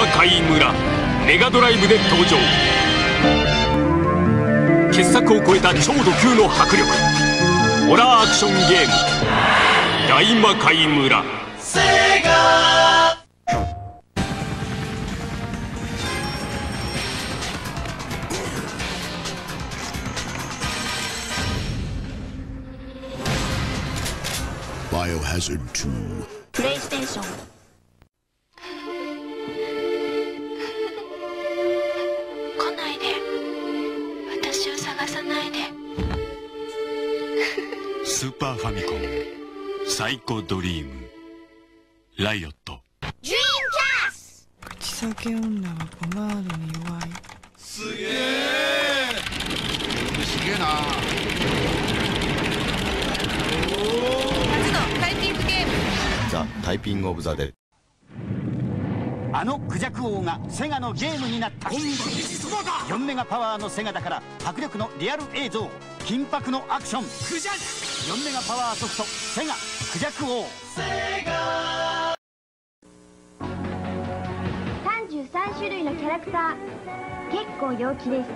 魔界村メガドライブで登場。傑作を超えた超ド級の迫力ホラーアクションゲーム大魔界村。セガバイオハザード2 プレイステーション。来ないで、私を探さないで。 スーパーファミコンサイコドリームライオット。 ドリームキャス。 口裂け女はポマードに弱い。 すげえすげえな。 初のタイピングゲーム。 ザ・タイピング・オブ・ザ・デル。 あのクジャク王がセガのゲームになった。4メガパワーのセガだから迫力のリアル映像、緊迫のアクション。4メガパワーソフトセガクジャク王。 33種類のキャラクター、結構陽気です。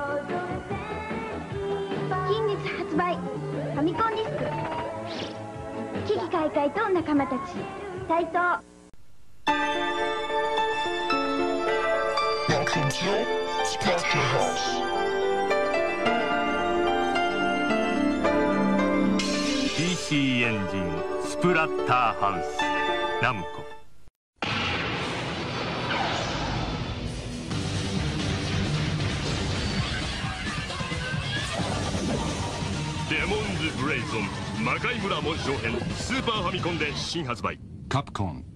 近日発売ファミコンディスク。危機開会と仲間たち台頭。 PC エンジンスプラッターハウスナムコ。デモンズブレイゾン魔界村紋章編スーパーファミコンで新発売。 カプコン。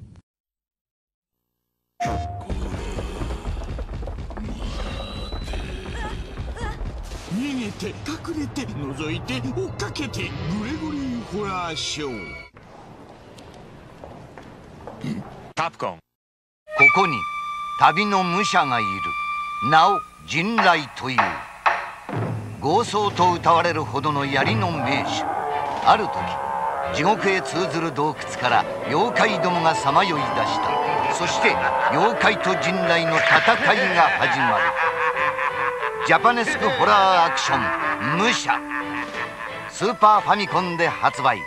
逃げて隠れて覗いて追っかけてグレゴリーホラーショー。 カプコン。ここに旅の武者がいる。なお陣雷という豪壮と謳われるほどの槍の名手。ある時地獄へ通ずる洞窟から妖怪どもがさまよい出した。そして妖怪と陣雷の戦いが始まる。ジャパネスクホラーアクション武者スーパーファミコンで発売。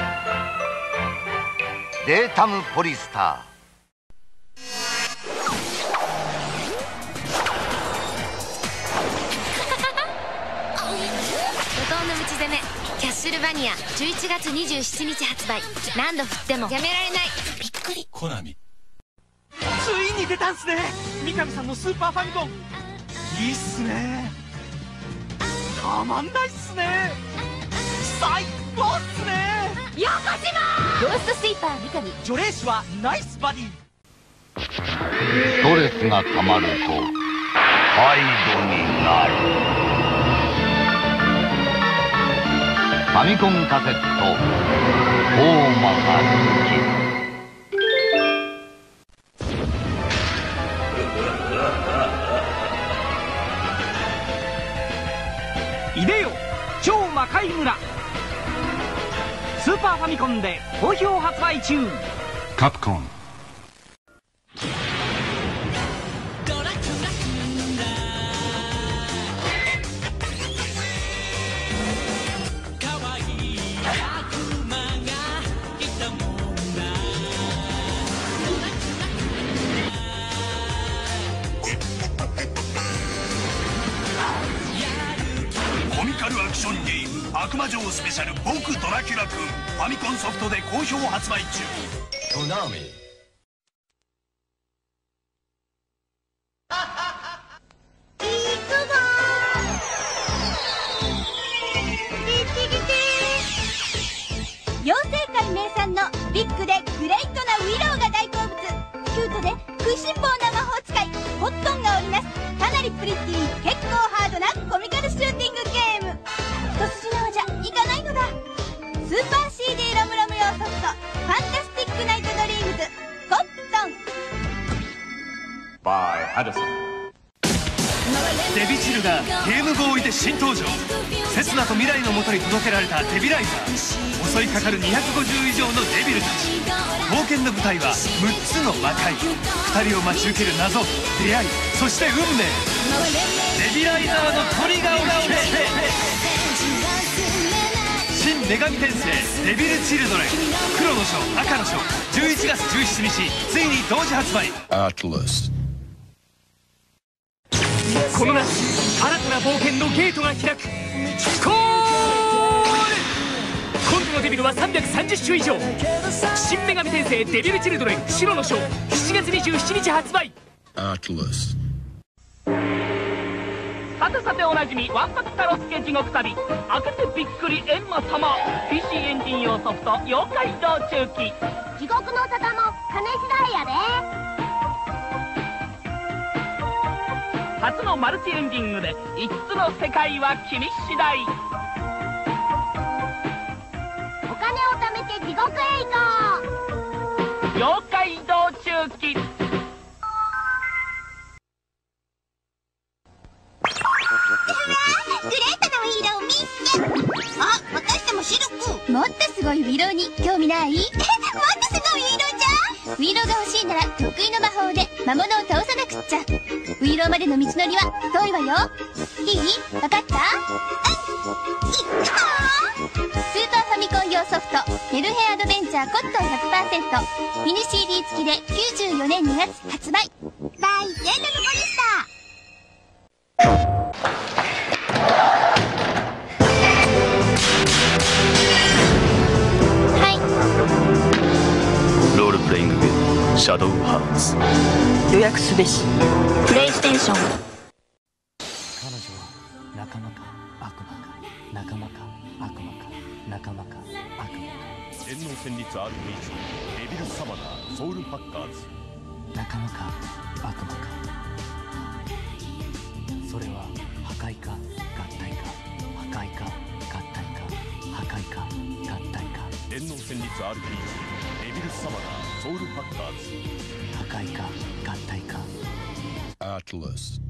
データムポリスター。 怒涛の道攻めキャッスルバニア11月27日発売。何度振ってもやめられない。びっくり。 コナミ。 ついに出たんすね、三上さんのスーパーファミコン。いいっすね、たまんないっすね、最高っすね。 横島ゴーストスイーパー三上。 除霊師はナイスバディ。 ストレスがたまるとハイドになる。ファミコンカセット「フォーマが好き」。 いでよ超魔界村スーパーファミコンで好評発売中。 カプコン。コミカルアクションゲーム悪魔城スペシャル僕ドラキュラ君ファミコンソフトで好評発売中。 コナミ。 妖精界名産のビッグでグレイトなウィローが大好物。キュートで食いしん坊な魔法使いホットンが織りなすかなりプリティ結構ハードなコミカルシューティングゲーム。一筋縄じゃいかないのだ。スーパー CD ロムロム用ソフトファンタスティックナイトドリームズコットン。 バイハドソン。 デビチルがゲームボーイで新登場。セスナと未来のもとに届けられたデビライザー。襲いかかる250以上のデビルたち。 冒険の舞台は6つの魔界。2人を待ち受ける謎、出会い、そして運命。デビライザーのトリガーを切れ。新女神転生デビルチルドレン、黒の書赤の書、11月17日ついに同時発売。 この夏新たな冒険のゲートが開く。コール。今度のデビルは330種以上。新女神転生デビルチルドレン白の書、7月27日発売。さてさておなじみわんぱくカロスケ地獄旅、開けてびっくり閻魔様。 PC エンジン用ソフト妖怪道中記。 地獄の沙汰も金次第やで。 初のマルチエンディングで5つの世界は君次第。 お金を貯めて地獄へ行こう。 妖怪道中記。 グレートなウィーローを見つけ。あ、またしてもシルク。もっとすごいウィローに興味ない？もっとすごいウィローじゃん。ウィローが欲しいなら得意の魔法で魔物を倒さなくっちゃ。ウィローまでの道のりは遠いわよ。いい？わかった？スーパーファミコン用ソフトメルヘンアドベンチャーコットン 100% ミニ CD 付きで94年2月発売。大全力ポリスター。 ロールプレイングゲームシャドウハーツ。 予約すべし。プレイステーション。 彼女は仲間か悪魔か、仲間か悪魔か、仲間か悪魔か。 電脳戦慄 RPG デビルサマナーソウルハッカーズ。 仲間か悪魔か、それは破壊か合体か、破壊か合体か、破壊か合体か。 電脳戦慄 RPGデビルサマナーソウルハッカーズ。 破壊か合体か。 アトラス。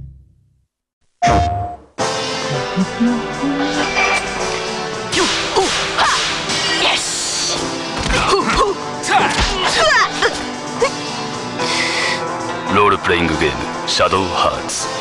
ロールプレイングゲームシャドウハーツ。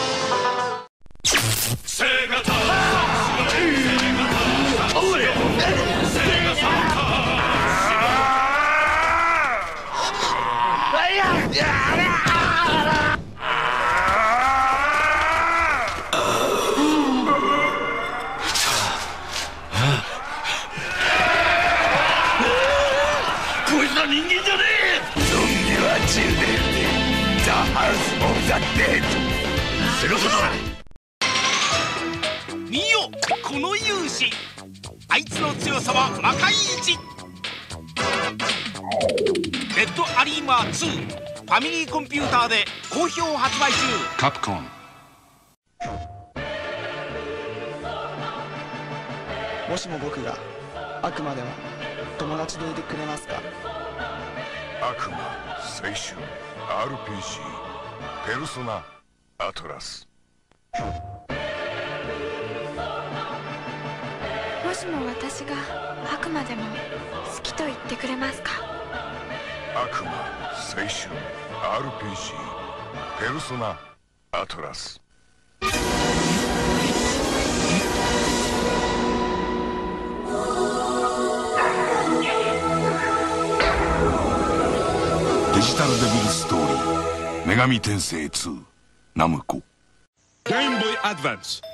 こいつは人間じゃねえ。ゾンビは10年でザ・ハウス・オブ・ザ・デッド。セロソドラ見よこの勇士。あいつの強さは魔界一。レッドアリーマー2ファミリーコンピューターで好評発売中。 カプコン。 もしも僕が悪魔でも友達でいてくれますか？ 悪魔青春 RPG ペルソナアトラス。 もしも私が悪魔でも好きと言ってくれますか？ 悪魔青春 RPG ペルソナアトラス。デジタルデビルストーリー女神転生2ナムコ。 ゲームボーイアドバンス。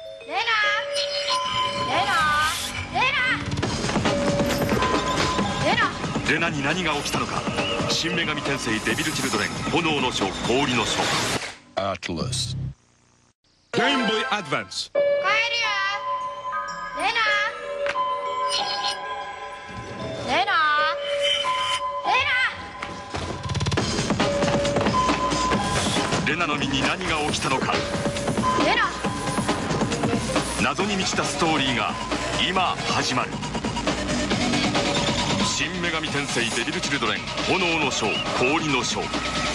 レナに何が起きたのか。新女神転生デビルチルドレン炎の書氷の書。 アトラス。 ゲームボーイアドバンス。 帰るよ。レナレナの身に何が起きたのか。謎に満ちたストーリーが今始まる。新女神転生デビルチルドレン炎の書氷の書。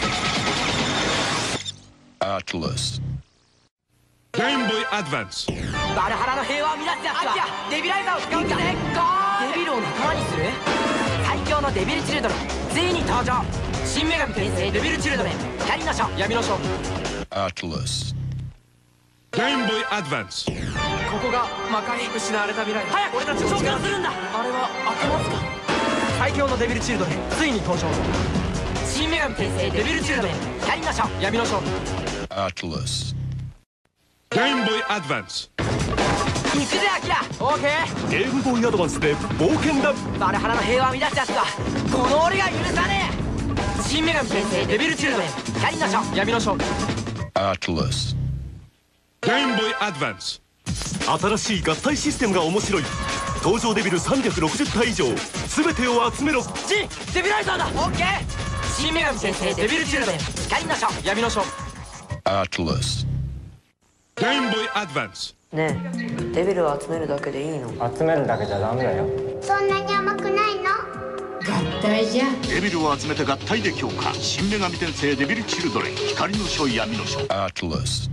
アトラス。 ゲームボーイアドバンス。 バルハラの平和を乱すやつはデビライザーを使うんだね。デビルを仲間にする最強用のデビルチルドレンついに登場。新女神転生デビルチルドレン光の書闇の書。 アトラス。 ゲームボーイアドバンス。 ここが魔界失われた未来。早く俺たちを召喚するんだ。あれは悪魔ズか。最強のデビルチルドレンついに登場。新女神転生デビルチルドレン光の書闇の書。 アトラス。 ゲームボーイアドバンス。 行くぜアキラ。オーケー。 ゲームボーイアドバンスで冒険だ。 バルハラの平和を乱すやつはこの俺が許さねえ。新女神転生デビルチルドレン光の書闇の書。 アトラス。 ゲームボーイアドバンス。新しい合体システムが面白い。登場デビル360体以上全てを集めろ。 ジンデビライザーだ。オッケー。新女神転生デビルチルドレン光の書闇の書。 アトラス。 ゲームボーイアドバンス。 ねえ、デビルを集めるだけでいいの？ 集めるだけじゃダメだよ。 そんなに甘くないの？ 合体じゃ。 デビルを集めて合体で強化。新女神転生デビルチルドレン光の書闇の書。 アトラス。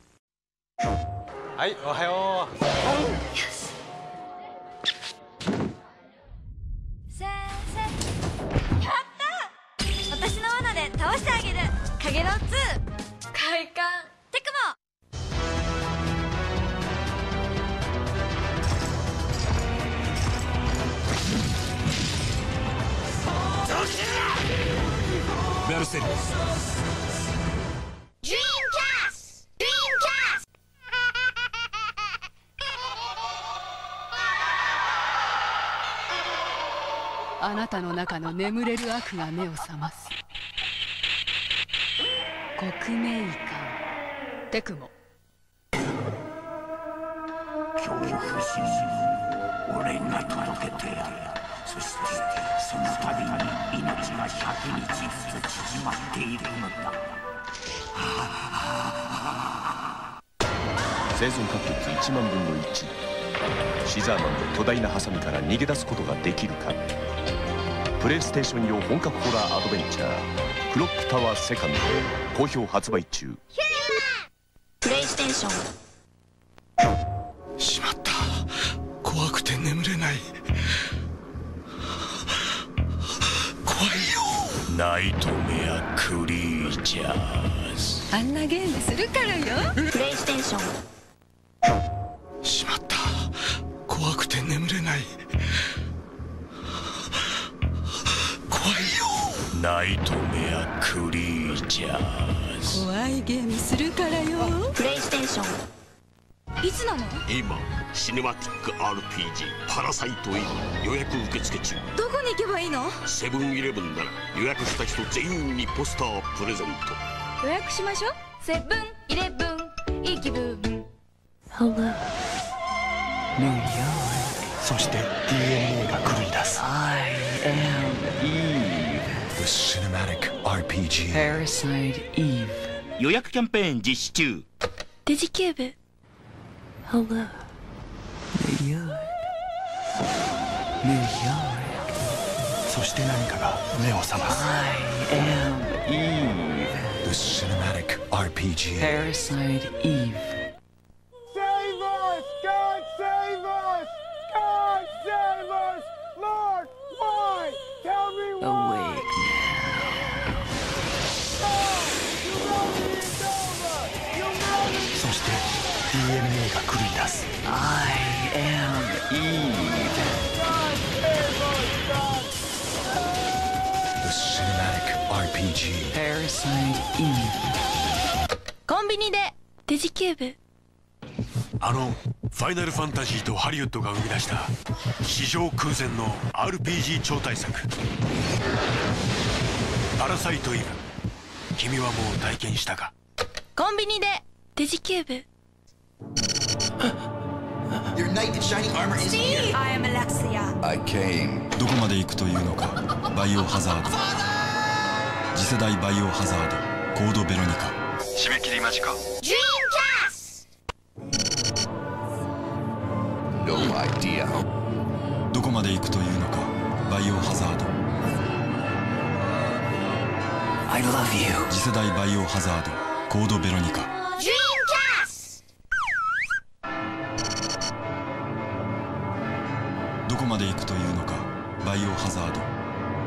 はい、おはよう。 先生。やった。私の罠で倒してあげる。影の2。快感。テクモ。 ベルセル。 あなたの中の眠れる悪が目を覚ます。国名館テクモ。 恐怖心俺が届けてやる。そしてその度に命が100日ずつ縮まっているのだ。 生存確率1万分の1。シザーマンの巨大なハサミから逃げ出すことができるか。プレイステーション用本格ホラーアドベンチャークロックタワーセカンド好評発売中。 プレイステーション。しまった。怖くて眠れない。怖いよ。ナイトメアクリーチャーズ。 あんなゲームするからよ。 プレイステーション。しまった。怖くて眠れない。怖いよ。ナイトメアクリーチャーズ。 怖いゲームするからよ。 プレイステーション。いつなの？ 今シネマティック RPG パラサイトイン予約受付中。 どこに行けばいいの？ セブンイレブンなら予約した人全員にポスタープレゼント。 予約しましょう。セブンイレブンいい気分。 Hello ニューヨーク。そして DNA が狂い出す。 I am Eve The Cinematic RPG Parasite Eve 予約キャンペーン実施中。 デジキューブ。 Hello New York New York そして何かが目を覚ます。 I am Eve The Cinematic RPG Parasite Eve Save us! God save us! God save us! Lord, why? Tell me why! Awake now! そして DNA が狂い出す。 I am Eve The Cinematic RPG Parasite Eve コンビニでデジキューブ。 ファイナルファンタジーとハリウッドが生み出した史上空前の RPG 超大作パラサイトイブ。君はもう体験したか？ コンビニでデジキューブ。 Your knight in shining armor is here. I am Alexia. I came. どこまで行くというのか。バイオハザード次世代バイオハザードコードベロニカ。 締め切り間近。 No idea. どこまで行くというのか。バイオハザード I love you 次世代バイオハザードコードベロニカ。どこまで行くというのか。バイオハザード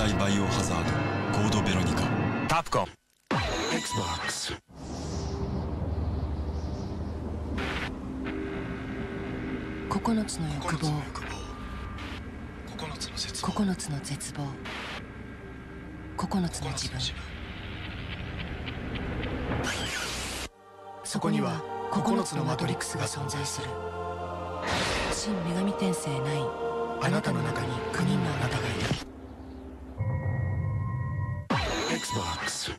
代バイオハザードコードベロニカ。 タプコン Xbox 9つの欲望、9つの絶望、9つの自分。そこには9つのマトリックスが存在する。新女神転生9、あなたの中に9人のあなたがいる。 Xbox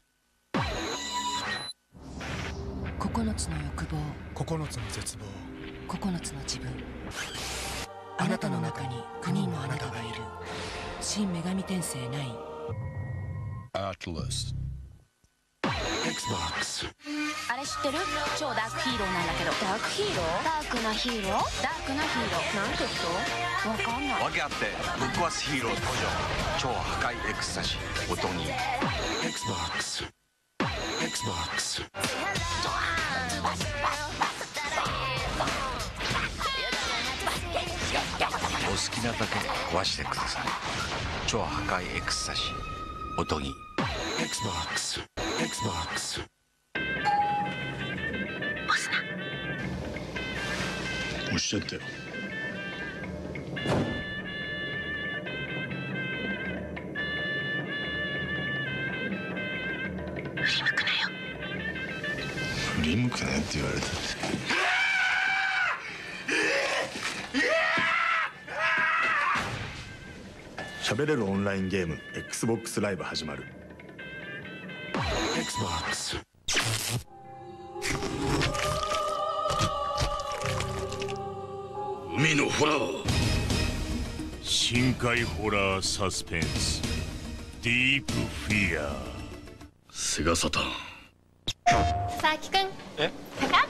9つの欲望、 9つの絶望、 9つの自分。あなたの中に9人のあなたがいる。新女神転生9。 Atlas Xbox あれ知ってる？超ダークヒーローなんだけど。ダークヒーロー？ダークなヒーロー？ダークなヒーローなんて人？わかんない。 訳あってぶっ壊すヒーロー登場。超破壊エクスタシー音に Xbox お好きなだけ壊してください。超破壊エクスタシー音に Xbox おっしゃったよ。 振り向くなよって言われた。 喋れるオンラインゲーム XBOX ライブ始まる。 Xbox 海のホラー、深海ホラーサスペンス、ディープフィア。セガサターン。 さきくん。え？かかった。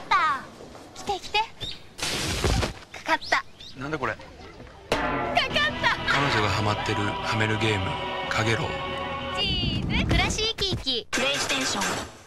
来て来て。かかった。 なんだこれ。 かかった。 彼女がハマってるはめるゲーム、かげろう。 チーズ。クラシーキーキ。プレイステーション。